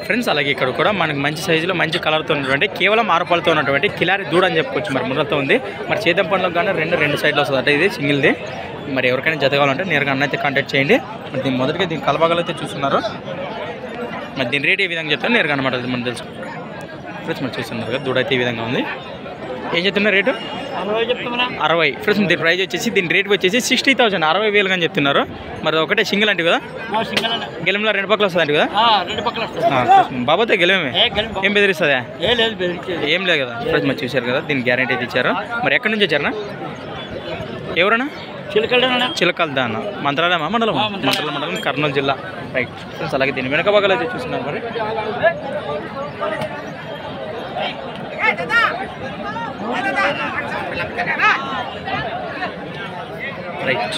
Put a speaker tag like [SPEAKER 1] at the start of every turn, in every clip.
[SPEAKER 1] Friends అలాగే ఇక్కడ కూడా మనకి మంచి సైజులో మంచి కలర్తో ఉన్నటువంటి కేవలం 6 పళ్ళతో ఉన్నటువంటి కిలారి దూడ అని చెప్పుకోవచ్చు. మరి ముర్రతో ఉంది. మరి చేతం పండ్లకు కానీ రెండు సైడ్లో వస్తుంది అంటే ఇది సింగిల్ది. మరి ఎవరికైనా జత కావాలంటే నేరుగా అన్న అయితే కాంటాక్ట్ చేయండి. మరి దీని మొదటిగా దీని కలబాగాలు అయితే చూస్తున్నారు. మరి దీని రేట్ ఏ విధంగా చెప్తాను నేరుగా అనమాట మనం తెలుసు. ఫ్రెండ్స్ మరి చూస్తున్నారు కదా దూడ అయితే ఈ విధంగా ఉంది. ఏం చెప్తున్నారు రేటు 60. ఫ్రెండ్స్ దీని ప్రైస్ వచ్చేసి దీని రేట్ వచ్చేసి 60,000 60,000 అని చెప్తున్నారు. మరి ఒకటే సింగిల్ అంటే కదా గెలంలో 2 పక్కలు వస్తుంది అంటే కదా బాబోతే గెలమే ఏం బెదిరిస్తుందా ఏం లేదు కదా. ఫ్రెండ్స్ మరి చూశారు కదా దీని గ్యారెంటీ అయితే ఇచ్చారు. మరి ఎక్కడి నుంచి వచ్చారనా ఎవరన్నా చిలకల్దా అన్న మంత్రాలయమా మండలం కర్నూలు జిల్లా రైట్. ఫ్రెండ్స్ అలాగే దీని వెనక భాగాలు అయితే చూస్తున్నారు. మరి రైట్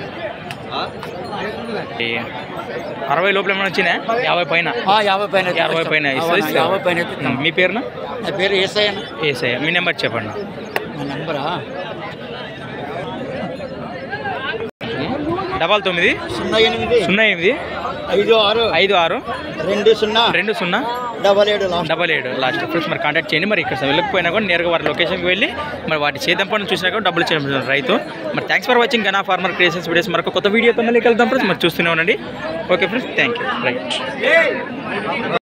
[SPEAKER 1] 60 లోపల ఏమైనా వచ్చినా 50 పైన 60 పైన ఇస్తుంది. మీ పేరున?
[SPEAKER 2] నా పేరు
[SPEAKER 1] ఏసయ్య. మీ నెంబర్ చెప్పండి.
[SPEAKER 2] నా నెంబరా
[SPEAKER 1] 99 08 56 20 77 లాస్ట్. ఫ్రెండ్స్ మరి కాంటాక్ట్ చేయండి. మరి ఇక్కడ వెళ్ళకపోయినా కూడా నేరుగా వారి లొకేషన్కి వెళ్ళి మరి వాటి చేతం పనులు చూసినా కూడా డబ్బులు చేయడం రైతు. మరి thanks for watching Gana farmer creations videos. మరొక కొత్త వీడియోతో మళ్ళీ వెళ్దాం ఫ్రెండ్స్. మరి చూస్తూనే ఉండండి. Okay friends thank you right.